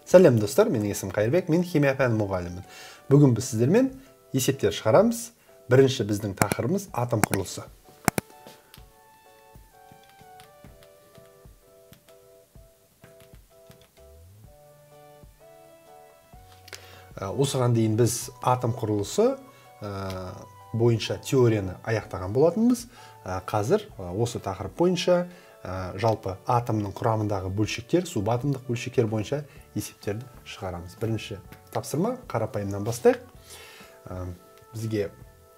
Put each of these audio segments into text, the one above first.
Сәлем достар, менің есім Қайырбек, мен химия пәні мұғалімімін. Бүгін біз сіздермен есептер шығарамыз. Бірінші біздің тақырыбымыз атом құрылысы. Осыған дейін біз атом құрылысы бойынша теорияны аяқтаған болатынбыз. Қазір осы тақырып бойынша жалпы атомның құрамындағы бөлшектер, субатомдық бөлшектер бойынша есептерді шығарамыз. Бірінші тапсырма қарапайымнан бастайық. Бізге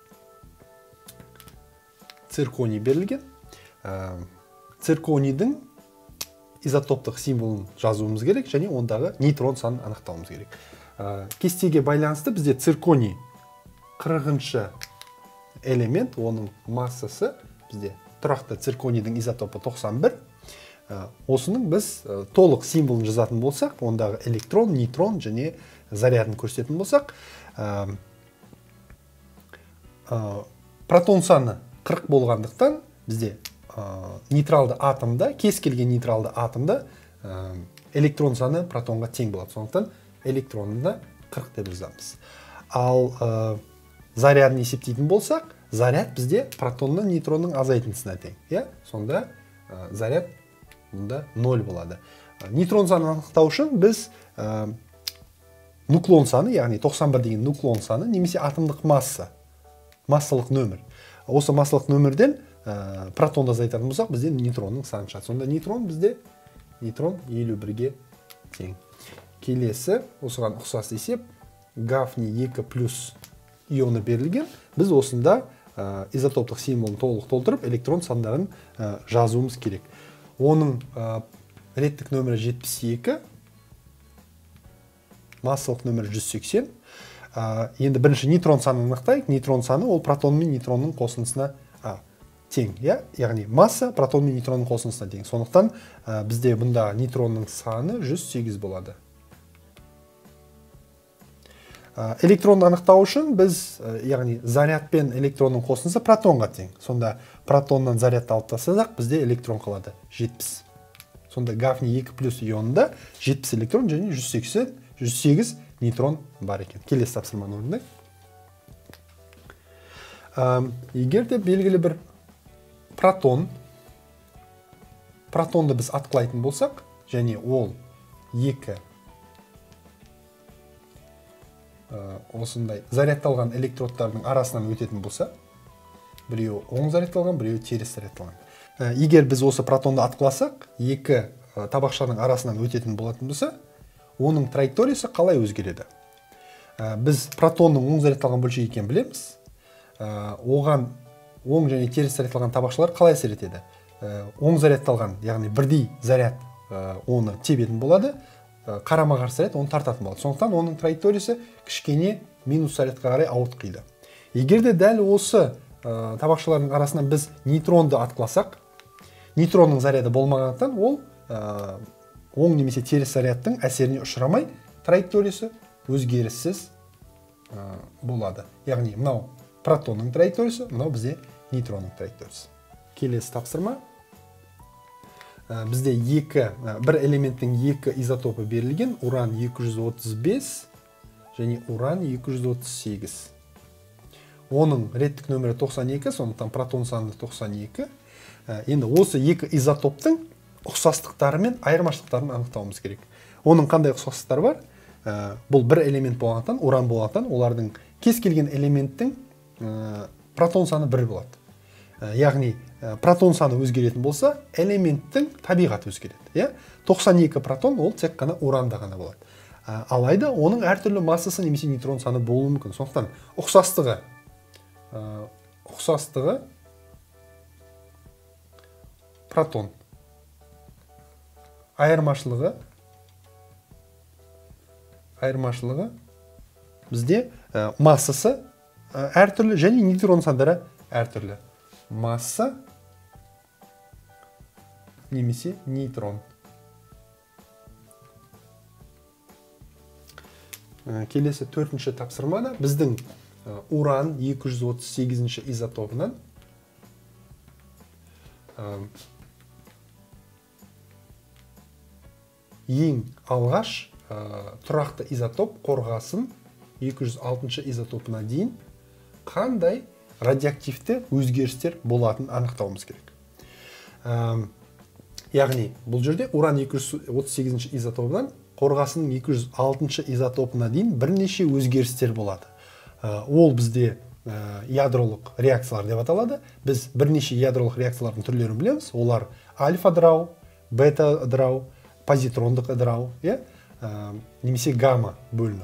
цирконий берілген. Цирконийдің изотоптық символын жазуымыз керек, және ондағы нейтрон санын анықтауымыз керек. Кестеге байланысты бізде цирконий 40-шы элемент, оның массасы бізде тұрақты цирконийдің изотопы 91. Осының біз толық символын жазатын болсақ, ондағы электрон, нейтрон және зарядын көрсететін болсақ, протон саны 40 болғандықтан бізде нейтралды атомда, кез келген нейтралды атомда электрон саны протонға тең болады. Сондықтан электронында 40 деп жазамыз. Ал зарядын есептейтін болсақ, заряд бізде протонның нейтронның азайтындысына тең. Сонда заряд мұнда 0 болады. Нейтрон санын анықтау үшін біз нуклон саны, яғни 91 деген нуклон саны, немесе атомдық масса, массалық нөмір. Осы массалық нөмірден протонды азайтатын болсақ, бізде нейтронның саны шығады. Сонда нейтрон бізде нейтрон 51-ге тең. Келесі, осыған ұқсас есеп, гафний 2 плюс ионы берілген. Біз осында изотоптық символын толық толтырып, электрон сандарын жазуымыз керек. Оның реттік нөмірі 72, массалық нөмірі 180. Енді бірінші нейтрон санын анықтайық. Нейтрон саны ол протон мен нейтронның қосындысына тең. Яғни масса протон мен нейтронның қосындысына тең. Сондықтан бізде бұнда нейтронның саны 108 болады. Электронды анықтау үшін біз, яғни заряд пен электронның қосындысы протонға тең. Сонда протоннан зарядты алып тастасақ, бізде электрон қалады 70. Сонда гафний 2 плюс ионында 70 электрон және 108 нейтрон бар екен. Келесі тапсырманы орындайық. Егер де белгілі бір протонды біз атқылайтын болсақ, және ол 2 осындай зарядталған электродтардың арасынан өтетін болса, біреуі оң зарядталған, біреуі теріс зарядталған. Егер біз осы протонды атқыласақ, 2 табақшаның арасынан өтетін болатын болса, оның траекториясы қалай өзгереді? Біз протонның оң зарядталған бөлшек екенін білеміз. Оған оң және теріс зарядталған табақшалар қалай әсер етеді? Оң зарядталған, яғни бірдей заряд оны тебетін болады, қарама-қарсы заряд оны тартатын болады. Сондықтан оның траекториясы кішкене минус зарядқа қарай ауытқиды. Егер де дәл осы табақшалардың арасынан біз нейтронды атқыласақ, нейтронның заряды болмағандықтан ол оң немесе теріс зарядтың әсеріне ұшырамай, траекториясы өзгеріссіз болады. Яғни мынау протонның траекториясы, мынау бізде нейтронның траекториясы. Келесі тапсырма. Бізде бір элементтің 2 изотопы берілген, уран 235 және уран 238. Оның реттік нөмірі 92, сондықтан протон саны 92. Енді осы 2 изотоптың ұқсастықтары мен айырмашылықтарын анықтауымыз керек. Оның қандай ұқсастықтары бар? Бұл бір элемент болғандықтан, уран болғандықтан, олардың кез келген элементтің протон саны 1 болады. Яғни протон саны өзгеретін болса, элементтің табиғаты өзгереді. 92 протон ол тек қана уранда ғана болады. Алайда оның әртүрлі массасы немесе нейтрон саны болуы мүмкін. Сондықтан ұқсастығы протон, айырмашылығы бізде массасы әртүрлі және нейтрон сандары әртүрлі. Масса немесе нейтрон. Келесі 4-ші тапсырмада біздің уран 238-ші изотопынан ең алғаш тұрақты изотоп қорғасын 206 изотопына дейін қандай радиоактивті өзгерістер болатын анықтауымыз керек. Яғни бұл жерде уран 238 изотопынан қорғасының 206 изотопына дейін бірнеше өзгерістер болады. Ол бізде ядролық реакциялар деп аталады. Біз бірнеше ядролық реакциялардың түрлерін білеміз. Олар альфа ыдырау, бета ыдырау, позитрондық ыдырау, немесе гамма бөліну.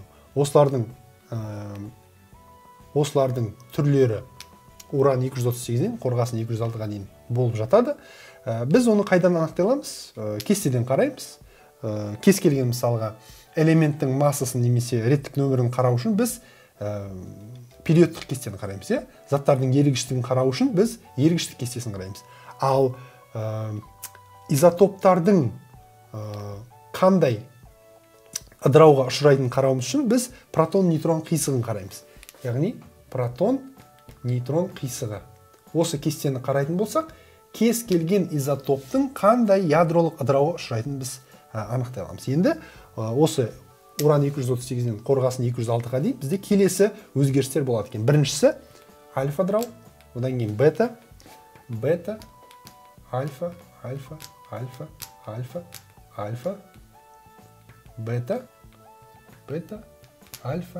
Осылардың түрлері уран 238-ден қорғасын 206-ға дейін болып жатады. Біз оны қайдан анықтай аламыз? Кестеден қараймыз. Кез келген мысалға элементтің массасын немесе реттік нөмірін қарау үшін біз периодтық кестені қараймыз. Заттардың ерігіштігін қарау үшін біз ерігіштік кестесін қараймыз. Ал изотоптардың қандай ыдырауға ұшырайтынын қарауымыз үшін біз протон-нейтрон қисығын қараймыз. Яғни протон-нейтрон қисығы. Осы кестені қарайтын болсақ, кез келген изотоптың қандай ядролық ыдырауға ұшырайтынын біз анықтай аламыз. Енді осы уран 238-ден қорғасын 206-ға дейін бізде келесі өзгерістер болады екен. Біріншісі альфа ыдырау, одан кейін бета, альфа, бета, альфа,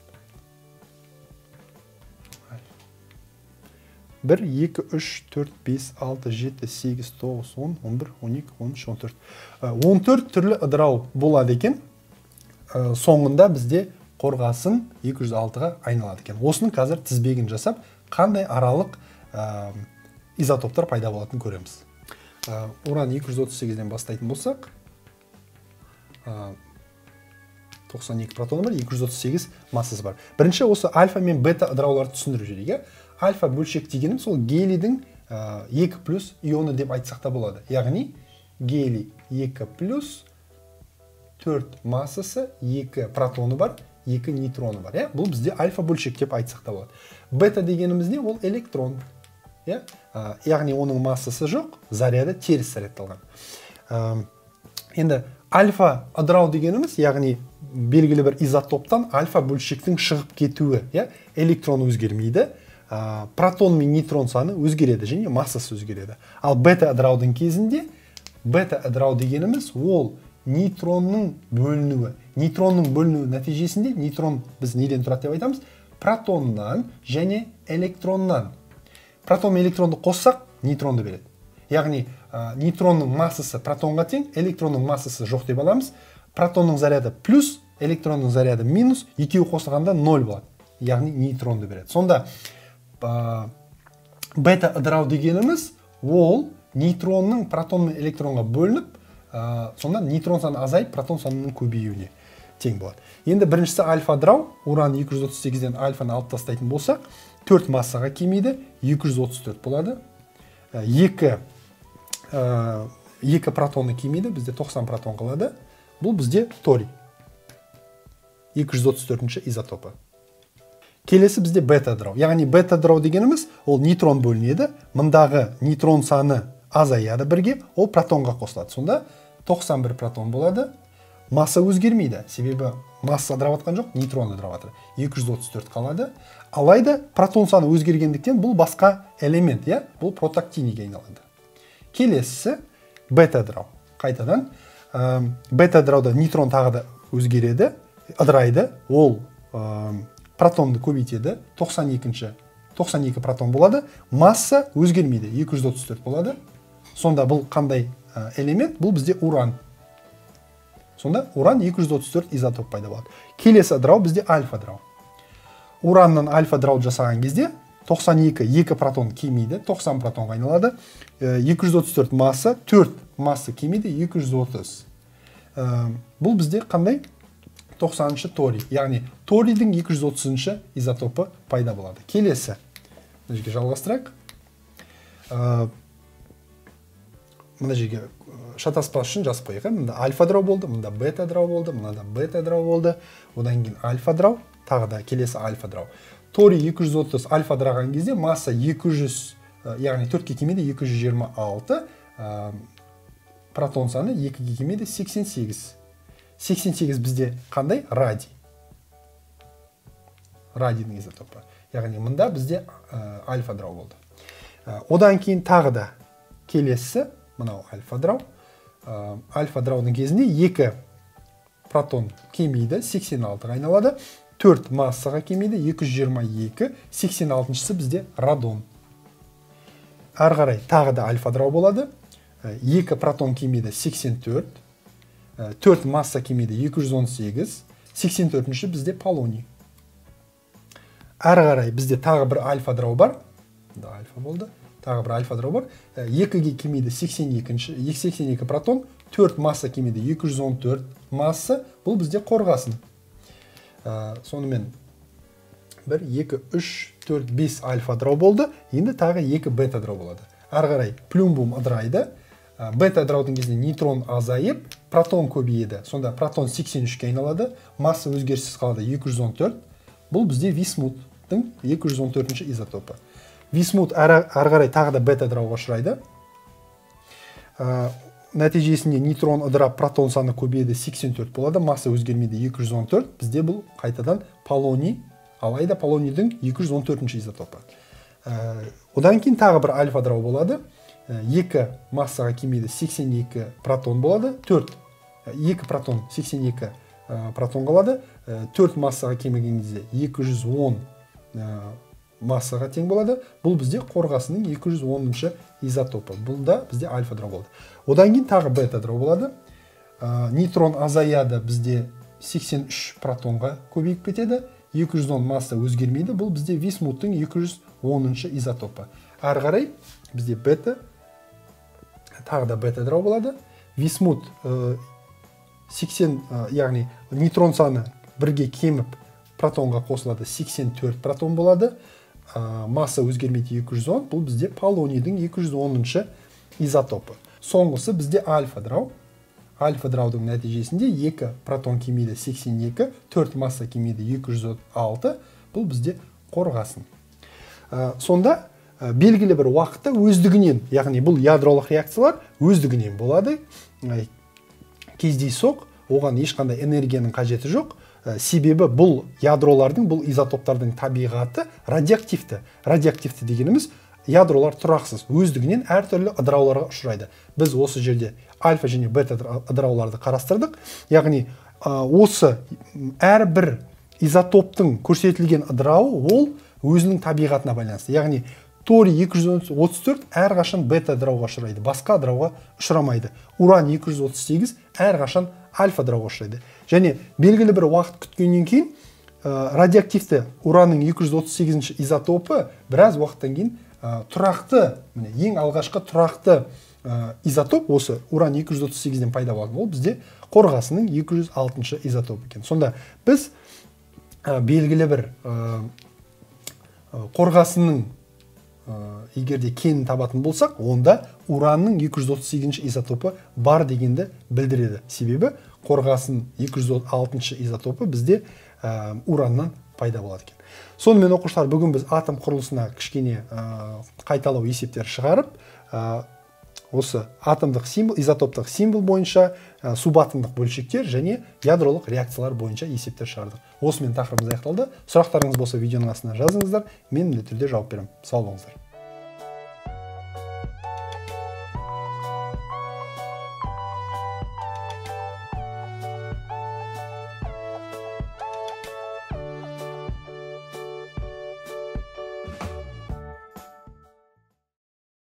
1, 2, 3, 4, 5, 6, 7, 8, 9, 10, 11, 12, 13, 14. 14 түрлі ыдырау болады екен. Соңында бізде қорғасын 206-ға айналады екен. Осының қазір тізбегін жасап, қандай аралық изотоптар пайда болатынын көреміз. Уран 238-ден бастайтын болсақ, 92 протоны бар, 238 массасы бар. Бірінші осы альфа мен бета ыдырауларды түсіндіріп жіберейік. Альфа бөлшек дегенім сол гелийдің 2+ ионы деп айтсақ та болады. Яғни гелий 2+, 4 массасы, 2 протоны бар, 2 нейтроны бар. Бұл бізде альфа бөлшек деп айтсақ та болады. Бета дегеніміз не? Ол электрон. Яғни оның массасы жоқ, заряды теріс зарядталған. Енді альфа ыдырау дегеніміз, яғни белгілі бір изотоптан альфа бөлшектің шығып кетуі. Электрон өзгермейді, протон мен нейтрон саны өзгереді және массасы өзгереді. Ал бета ыдыраудың кезінде, бета ыдырау дегеніміз ол нейтронның бөлінуі. Нейтронның бөлінуі нәтижесінде нейтрон біз неден тұрады деп айтамыз? Протоннан және электроннан. Протон мен электронды қоссақ, нейтронды береді. Яғни нейтронның массасы протонға тең, электронның массасы жоқ деп аламыз. Протонның заряды плюс, электронның заряды минус, екеуі қосылғанда 0 болады. Яғни нейтронды береді. Сонда бета ыдырау дегеніміз ол нейтронның протон мен электронға бөлініп, сонда нейтрон саны азайып, протон санының көбеюіне тең болады. Енді біріншісі альфа ыдырау, уран 238-ден альфаны алып тастайтын болсақ, 4 массаға кемейді, 234 болады. 2 протоны кемейді, бізде 90 протон қалады. Бұл бізде торий. 234-ші изотопы. Келесі бізде бета ыдырау. Яғни бета ыдырау дегеніміз, ол нейтрон бөлінеді. Мұндағы нейтрон саны азаяды бірге, ол протонға қосылады. Сонда 91 протон болады. Масса өзгермейді. Себебі масса ыдырап атқан жоқ, нейтрон ыдырап атыр. 234 қалады. Алайда протон саны өзгергендіктен бұл басқа элемент, бұл протактинийге айналады. Келесісі бета ыдырау. Қайтадан бета ыдырауда нейтрон тағы да өзгереді, ыдырайды. Ол протонды көбейтеді, 92 протон болады. Масса өзгермейді, 234 болады. Сонда бұл қандай элемент? Бұл бізде уран. Сонда уран 234 изотоп пайда болады. Келесі ыдырау бізде альфа ыдырау. Ураннан альфа ыдырау жасаған кезде 2 протон кемейді, 90 протонға айналады. 234 масса, 4 масса кемейді, 230. Бұл бізде қандай? 90-шы торий. Яғни торийдің 230-шы изотопы пайда болады. Келесі. Мына жерге жалғастырайық. Мына жерге шатаспас үшін жазып қойық. Мында альфа ыдырау болды, мында бета ыдырау болды, мында бета ыдырау болды. Одан кейін альфа ыдырау, тағы да келесі альфа ыдырау. Торий 230 альфа ыдыраған кезде масса 200, яғни 4-ке кемейді 226, протон саны 2-ге кемейді 88. 88 бізде қандай? Радий. Радийдің изотопы. Яғни мұнда бізде альфа ыдырау болды. Одан кейін тағы да келесі, мынау альфа ыдырау. Альфа ыдыраудың кезінде 2 протон кемейді, 86-ға айналады. 4 массаға кемейді, 222, 86-шысы бізде радон. Ары қарай тағы да альфа ыдырау болады. 2 протон кемейді, 84, 4 масса кемейді, 218, 84-ші бізде полоний. Ары қарай бізде тағы бір альфа ыдырау бар. Альфа болды. Тағы бір альфа ыдырау бар. 2-ге кемейді 82 протон, 4 масса кемейді 214 масса. Бұл бізде қорғасын. Сонымен 1, 2, 3, 4, 5 альфа ыдырау болды. Енді тағы 2 бета ыдырау болады. Ары қарай плюмбум ыдырайды. Бета ыдыраудың кезінде нейтрон азайып, протон көбейеді. Сонда протон 83-ке айналады. Масса өзгеріссіз қалады 214. Бұл бізде висмуттың 214-ші изотопы. Висмут ары қарай тағы да бета ыдырауға ұшырайды. Нәтижесінде нейтрон ыдырап протон саны көбейеді, 84 болады. Масса өзгермейді 214. Бізде бұл қайтадан полоний, алайда полонийдің 214-ші изотопы. Одан кейін тағы бір альфа ыдырау болады. 2 массаға кемейді 82 протон болады. 2 протон 82 протон қалады. 4 массаға кемеген кезде 210 массаға тең болады. Бұл бізде қорғасының 210-шы изотопы. Бұл да бізде альфа ыдырау болды. Одан кейін тағы бета ыдырау болады. Нейтрон азаяды, бізде 83 протонға көбейіп кетеді. 210 масса өзгермейді. Бұл бізде висмуттың 210-шы изотопы. Ары қарай бізде бета, тағы да бета ыдырау болады. Висмут 80, яғни нейтрон саны бірге кеміп протонға қосылады, 84 протон болады. Масса өзгермейді 210. Бұл бізде полонийдің 210-шы изотопы. Соңғысы бізде альфа ыдырау. Альфа ыдыраудың нәтижесінде 2 протон кемейді 82, 4 масса кемейді 206. Бұл бізде қорғасын. Сонда белгілі бір уақытта өздігінен, яғни бұл ядролық реакциялар өздігінен болады. Кездейсоқ, оған ешқандай энергияның қажеті жоқ. Себебі бұл ядролардың, бұл изотоптардың табиғаты радиоактивті. Радиоактивті дегеніміз ядролар тұрақсыз, өздігінен әртүрлі ыдырауларға ұшырайды. Біз осы жерде альфа және бета ыдырауларды қарастырдық. Яғни осы әрбір изотоптың көрсетілген ыдырауы ол өзінің табиғатына байланысты. Яғни торий 234 әрқашан бета ыдырауға ұшырайды, басқа ыдырауға ұшырамайды. Уран 238 әрқашан альфа ыдырауға ұшырайды. Және белгілі бір уақыт күткеннен кейін радиоактивті уранның 238-ші изотопы біраз уақыттан кейін тұрақты, ең алғашқы тұрақты изотоп осы уран 238-ден пайда болған. Ол бізде қорғасының 206-шы изотоп екен. Сонда біз белгілі бір қорғасының егерде кенін табатын болсақ, онда уранның 238-ші изотопы бар дегенді білдіреді. Себебі қорғасын 206-шы изотопы бізде ураннан пайда болады екен. Сонымен оқушылар, бүгін біз атом құрылысына кішкене қайталау есептер шығарып, осы атомдық символ, изотоптық символ бойынша субатомдық бөлшектер және ядролық реакциялар бойынша есептер шығардық. Осымен тақырыбымыз аяқталды. Сұрақтарыңыз болса видеоның астына жазыңыздар, мен міндетті түрде жауап беремін. Сау болыңыздар.